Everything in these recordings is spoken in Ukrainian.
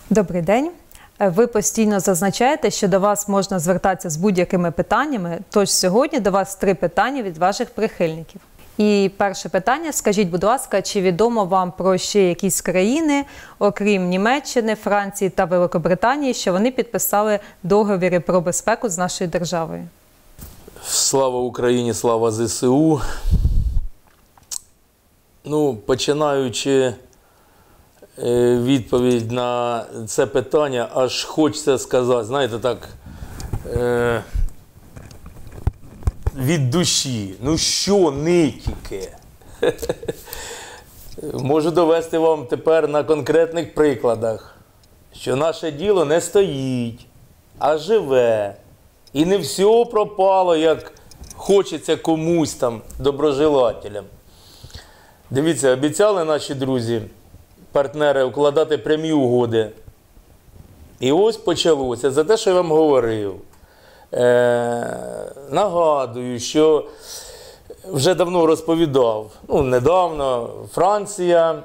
Добрий день. Ви постійно зазначаєте, що до вас можна звертатися з будь-якими питаннями, тож сьогодні до вас 3 питання від ваших прихильників. І перше питання, скажіть, будь ласка, чи відомо вам про ще якісь країни, окрім Німеччини, Франції та Великобританії, що вони підписали договіри про безпеку з нашою державою? Слава Україні, слава ЗСУ. Починаючи відповідь на це питання, аж хочеться сказати, знаєте, так, від душі. Що не тільки? Можу довести вам тепер на конкретних прикладах, що наше діло не стоїть, а живе. І не все пропало, як хочеться комусь там, доброжелателям. Дивіться, обіцяли наші друзі, партнери, укладати прямі угоди. І ось почалося. За те, що я вам говорив. Нагадую, що вже давно розповідав, недавно Франція,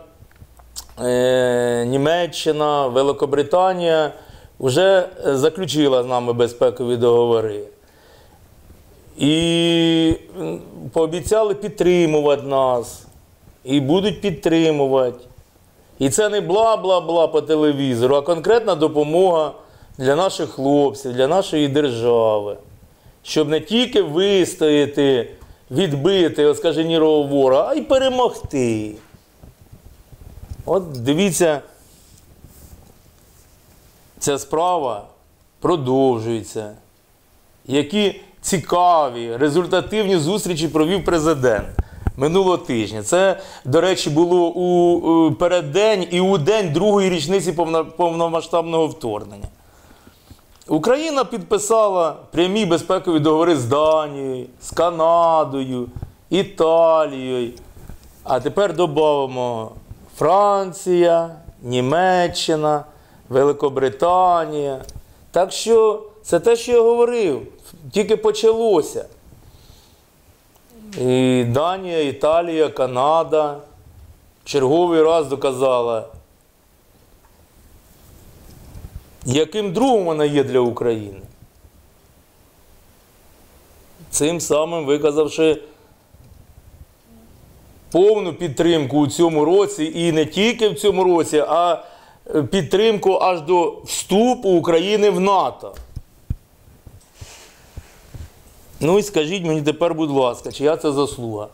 Німеччина, Великобританія вже заключила з нами безпекові договори. І пообіцяли підтримувати нас. І будуть підтримувати. І це не бла-бла-бла по телевізору, а конкретна допомога для наших хлопців, для нашої держави. Щоб не тільки вистояти, відбити оскаженілого ворога, а й перемогти. От дивіться, ця справа продовжується. Які цікаві, результативні зустрічі провів президент минулого тижня. Це, до речі, було у переддень і у день другої річниці повномасштабного вторгнення. Україна підписала прямі безпекові договори з Данією, з Канадою, Італією. А тепер додамо Франція, Німеччина, Великобританія. Так що це те, що я говорив, тільки почалося. І Данія, Італія, Канада черговий раз доказала, яким другом вона є для України. Цим самим виказавши повну підтримку у цьому році, і не тільки в цьому році, а підтримку аж до вступу України в НАТО. І скажіть мені тепер, будь ласка, чия це заслуга?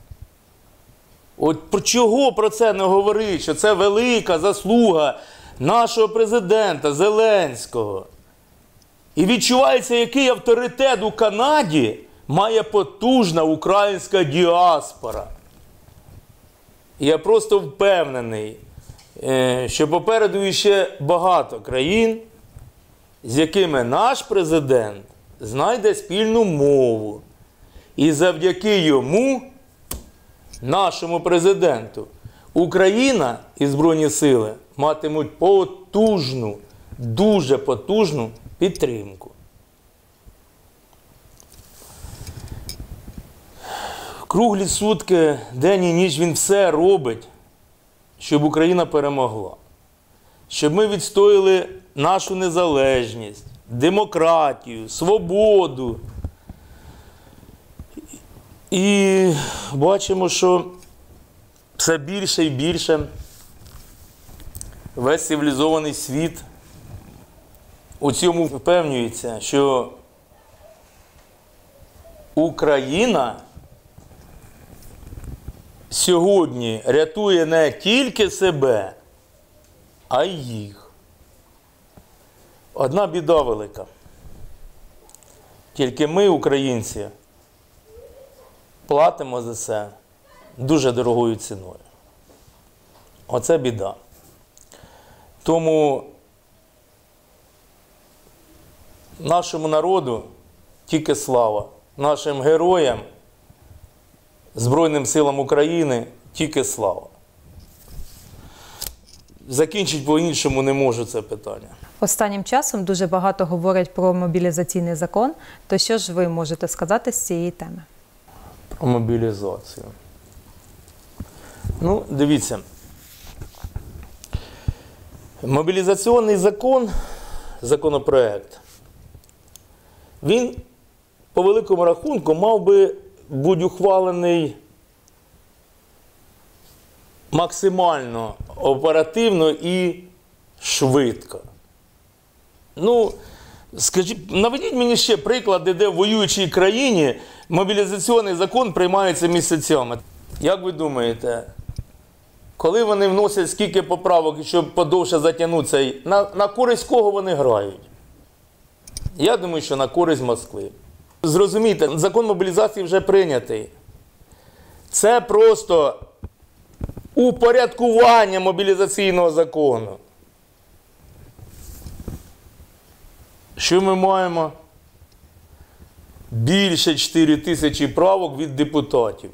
От чого про це не говорить, що це велика заслуга нашого президента Зеленського? І відчувається, який авторитет у Канаді має потужна українська діаспора. Я просто впевнений, що попереду ще багато країн, з якими наш президент знайде спільну мову. І завдяки йому, нашому президенту, Україна і Збройні Сили матимуть потужну, дуже потужну підтримку. Круглі сутки, день і ніч він все робить, щоб Україна перемогла. Щоб ми відстояли нашу незалежність, демократію, свободу. І бачимо, що все більше і більше весь цивілізований світ у цьому впевнюється, що Україна сьогодні рятує не тільки себе, а й їх. Одна біда велика. Тільки ми, українці, платимо за це дуже дорогою ціною. Оце біда. Тому нашому народу тільки слава. Нашим героям, Збройним силам України тільки слава. Закінчити по-іншому не можу це питання. Останнім часом дуже багато говорять про мобілізаційний закон. То що ж ви можете сказати з цієї теми? Про мобілізацію. Дивіться. Мобілізаційний законопроект, він по великому рахунку мав би бути ухвалений максимально оперативно і швидко. Ну, скажіть, наведіть мені ще приклади, де в воюючій країні мобілізаційний закон приймається місяцями. Як ви думаєте, коли вони вносять скільки поправок, щоб подовше затягнути цей, на користь кого вони грають? Я думаю, що на користь Москви. Зрозумійте, закон мобілізації вже прийнятий. Це просто упорядкування мобілізаційного закону. Що ми маємо? Більше 4 тисячі правок від депутатів.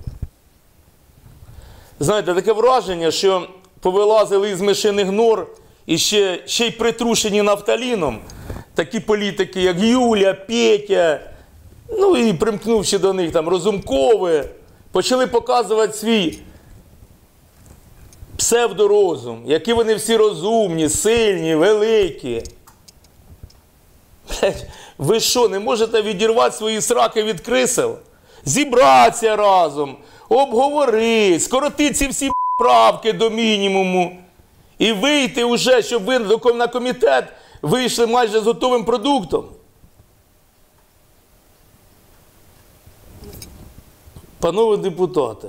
Знаєте, таке враження, що повилазили із мишиних нор і ще й притрушені нафталіном такі політики, як Юля, Петя, ну і примкнувши до них там Розумкови, почали показувати свій псевдорозум, які вони всі розумні, сильні, великі. Ви що, не можете відірвати свої сраки від крисел? Зібратися разом, обговорити, скоротити ці всі правки до мінімуму і вийти вже, щоб ви на комітет вийшли майже з готовим продуктом. Панове депутати,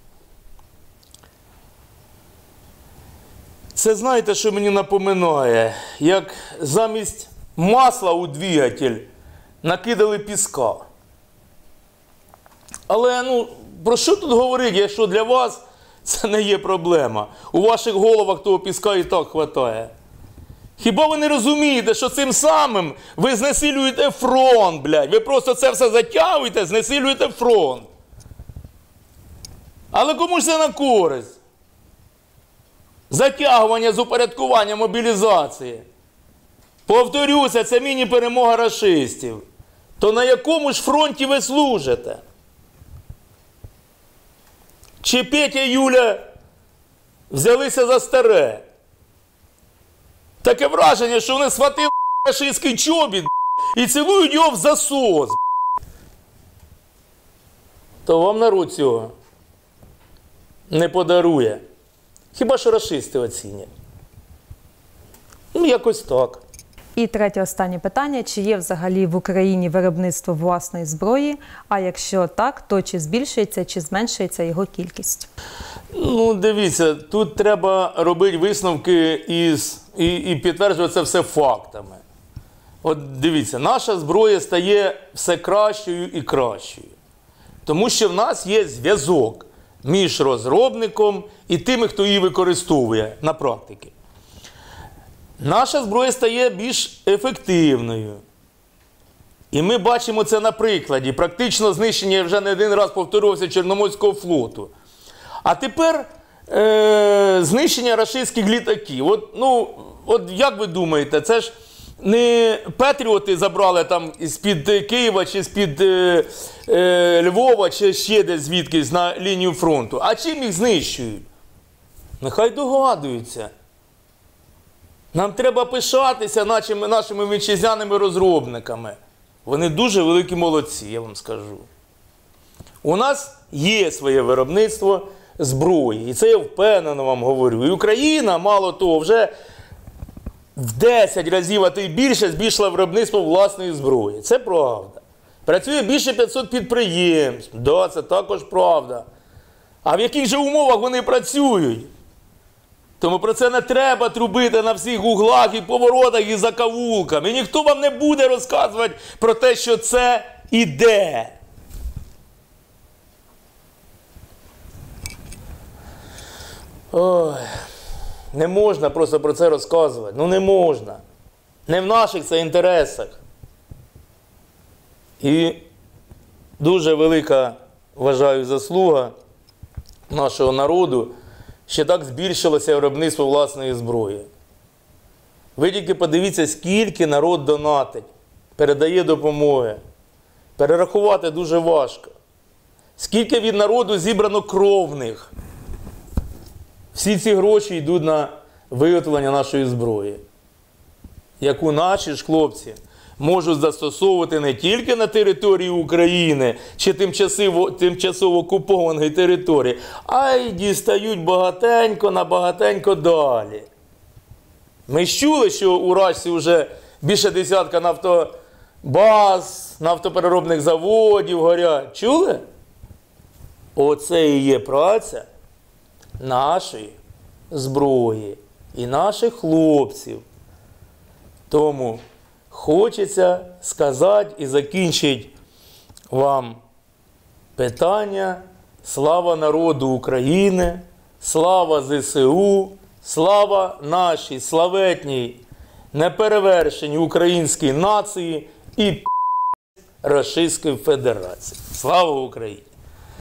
це знаєте, що мені напоминає? Як замість масла у двигатель накидали піска. Але, ну, про що тут говорити, якщо для вас це не є проблема? У ваших головах того піска і так хватає. Хіба ви не розумієте, що цим самим ви знесилюєте фронт, блядь? Ви просто це все затягуєте, знесилюєте фронт. Але кому ж це на користь? Затягування з упорядкування мобілізації. Повторюся, це міні-перемога рашистів. То на якому ж фронті ви служите? Чи Петя і Юля взялися за старе? Таке враження, що вони схватили рашистський чобіт і цілують його в засос. То вам народ цього не подарує. Хіба що рашисти оцінять. Ну, якось так. І третє останнє питання. Чи є взагалі в Україні виробництво власної зброї? А якщо так, то чи збільшується, чи зменшується його кількість? Ну, дивіться, тут треба робити висновки і підтверджувати це все фактами. От дивіться, наша зброя стає все кращою і кращою. Тому що в нас є зв'язок між розробником і тими, хто її використовує на практиці. Наша зброя стає більш ефективною. І ми бачимо це на прикладі. Практично знищення, я вже не один раз повторювався, Чорноморського флоту. А тепер знищення рашистських літаків. От як ви думаєте, це ж не патріоти забрали там з-під Києва, чи з-під Львова, чи ще десь звідкись на лінію фронту. А чим їх знищують? Нехай догадуються. Нам треба пишатися нашими вітчизняними розробниками. Вони дуже великі молодці, я вам скажу. У нас є своє виробництво зброї. І це я впевнено вам говорю. І Україна, мало того, вже в 10 разів, а то й більше, збільшила виробництво власної зброї. Це правда. Працює більше 500 підприємств. Да, це також правда. А в яких же умовах вони працюють? Тому про це не треба трубити на всіх углах і поворотах і закавулками. І ніхто вам не буде розказувати про те, що це іде. Ой, не можна просто про це розказувати. Ну не можна. Не в наших це інтересах. І дуже велика, вважаю, заслуга нашого народу, що так збільшилося виробництво власної зброї. Ви тільки подивіться, скільки народ донатить, передає допомоги. Перерахувати дуже важко. Скільки від народу зібрано кровних. Всі ці гроші йдуть на виготовлення нашої зброї, яку наші ж хлопці можуть застосовувати не тільки на території України чи тимчасово окупованої території, а й дістають багатенько далі. Ми ж чули, що у Рашці вже більше десятка нафтобаз, нафтопереробних заводів горять. Чули? Оце і є праця нашої зброї і наших хлопців. Тому хочеться сказати і закінчити вам питання: слава народу України, слава ЗСУ, слава нашій славетній, неперевершеній українській нації і Російської Федерації. Слава Україні!